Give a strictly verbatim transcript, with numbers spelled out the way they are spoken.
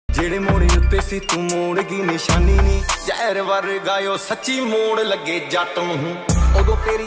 जेड़े मोड़ उत्ते सी तू मोड़ की निशानी नी, जहर वर्गायो सच्ची मोड़ लगे जट नूं उदों तेरी